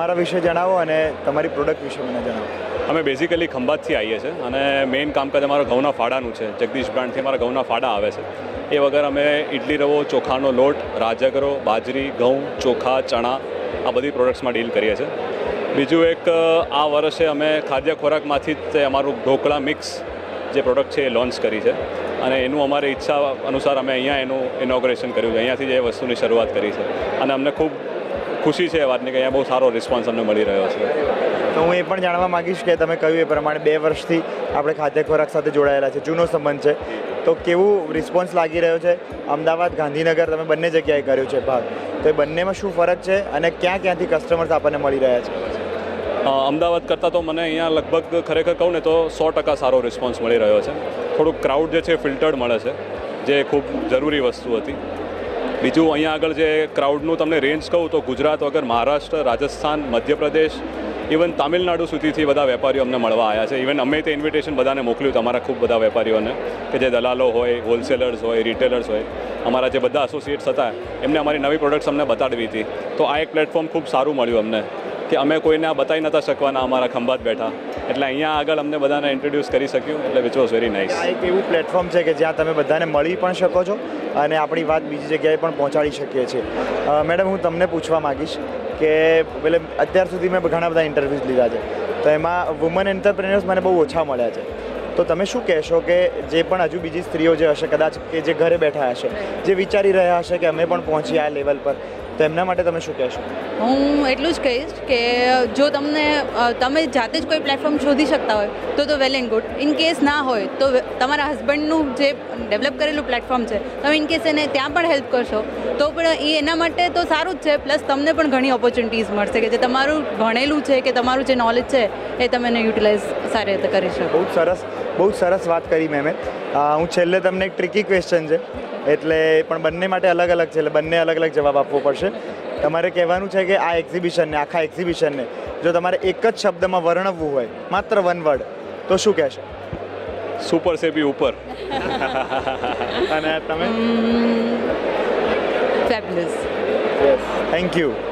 તમારા વિશે જણાવો અને તમારી પ્રોડક્ટ વિશે મને જણાવો। અમે બેઝિકલી ખંભાતથી આવીએ છીએ અને મેઇન કામકાજ અમારા ઘઉંના ફાડાનું છે। જગદીશ બ્રાન્ડથી અમારા ઘઉંના ફાડા આવે છે। એ વગર અમે ઇડલી રવો, ચોખાનો લોટ, રાજગરો, બાજરી, ઘઉં, ચોખા, ચણા આ બધી પ્રોડક્ટ્સમાં ડીલ કરીએ છીએ। બીજું એક આ વર્ષે અમે ખાદ્ય ખોરાકમાંથી જ અમારું ઢોકળા મિક્સ જે પ્રોડક્ટ છે એ લોન્ચ કરી છે અને એનું અમારી ઈચ્છા અનુસાર અમે અહીંયા એનું ઇનોગ્રેશન કર્યું છે। અહીંયાથી જ એ વસ્તુની શરૂઆત કરી છે અને અમને ખૂબ ખુશી છે એ વાતની કે અહીંયા બહુ સારો રિસ્પોન્સ અમને મળી રહ્યો છે। તો હું એ પણ જાણવા માગીશ કે તમે કહ્યું એ પ્રમાણે 2 વર્ષથી આપણે ખાદ્ય ખોરાક સાથે જોડાયેલા છે, જૂનો સંબંધ છે, તો કેવું રિસ્પોન્સ લાગી રહ્યો છે? અમદાવાદ, ગાંધીનગર તમે બંને જગ્યાએ કર્યું છે ભાગ, તો એ બંનેમાં શું ફરક છે અને ક્યાંથી કસ્ટમર્સ આપણને મળી રહ્યા છે? અમદાવાદ કરતાં તો મને અહીંયા લગભગ ખરેખર કહું ને તો 100% સારો રિસ્પોન્સ મળી રહ્યો છે। થોડુંક ક્રાઉડ જે છે ફિલ્ટર્ડ મળે છે, જે ખૂબ જરૂરી વસ્તુ હતી। બીજું અહીંયા આગળ જે ક્રાઉડનું તમને રેન્જ કહું તો ગુજરાત વગર મહારાષ્ટ્ર, રાજસ્થાન, મધ્યપ્રદેશ, ઇવન તામિલનાડુ સુધીથી બધા વેપારીઓ અમને મળવા આવ્યા છે। ઇવન અમે તે ઇન્વિટેશન બધાને મોકલ્યું તમારા ખૂબ બધા વેપારીઓને કે જે દલાલો હોય, હોલસેલર્સ હોય, રિટેલર્સ હોય, અમારા જે બધા એસોસિએટ્સ હતા એમને અમારી નવી પ્રોડક્ટ્સ અમને બતાડવી હતી। તો આ એક પ્લેટફોર્મ ખૂબ સારું મળ્યું અમને કે અમે કોઈને આ બતાવી નહોતા શકવાના અમારા ખંભાત બેઠા, એટલે અહીંયા આગળ અમને બધાને ઇન્ટ્રોડ્યુસ કરી શક્યું, એટલે વિચ વોઝ વેરી નાઇસ। આ એક એવું પ્લેટફોર્મ છે કે જ્યાં તમે બધાને મળી પણ શકો છો અને આપણી વાત બીજી જગ્યાએ પણ પહોંચાડી શકીએ છીએ। મેડમ, હું તમને પૂછવા માગીશ કે એટલે અત્યાર સુધી મેં ઘણા બધા ઇન્ટરવ્યૂઝ લીધા છે, તો એમાં વુમન એન્ટરપ્રેન્યોર્સ મને બહુ ઓછા મળ્યા છે, તો તમે શું કહેશો કે જે પણ હજુ બીજી સ્ત્રીઓ જે હશે કદાચ કે જે ઘરે બેઠા હશે, જે વિચારી રહ્યા હશે કે અમે પણ પહોંચીએ આ લેવલ પર, તો એમના માટે તમે શું કહેશો? હું એટલું જ કહીશ કે જો તમે જાતે જ કોઈ પ્લેટફોર્મ શોધી શકતા હોય તો well and good. In case ના હોય તો તમારા હસબન્ડનું જે ડેવલપ કરેલું પ્લેટફોર્મ છે તમે ઇન કેસ એને ત્યાં પણ હેલ્પ કરશો તો પણ એ એના માટે તો સારું જ છે, પ્લસ તમને પણ ઘણી ઓપોર્ચ્યુનિટીઝ મળશે કે જે તમારું ભણેલું છે કે તમારું જે નોલેજ છે એ તમે એને યુટિલાઇઝ સારી રીતે કરી શકો। બહુ સરસ વાત કરી મેમે। હું છેલ્લે તમને એક ટ્રિકી ક્વેશ્ચન છે, એટલે પણ બંને માટે અલગ અલગ છે, એટલે બંને અલગ અલગ જવાબ આપવો પડશે। તમારે કહેવાનું છે કે આ એક્ઝિબિશનને, આખા એક્ઝિબિશનને જો તમારે એક જ શબ્દમાં વર્ણવવું હોય, માત્ર 1 વર્ડ, તો શું કહેશો? સુપર સે ભી ઉપર। અને તમે? ફેબ્યુલસ। Thank you.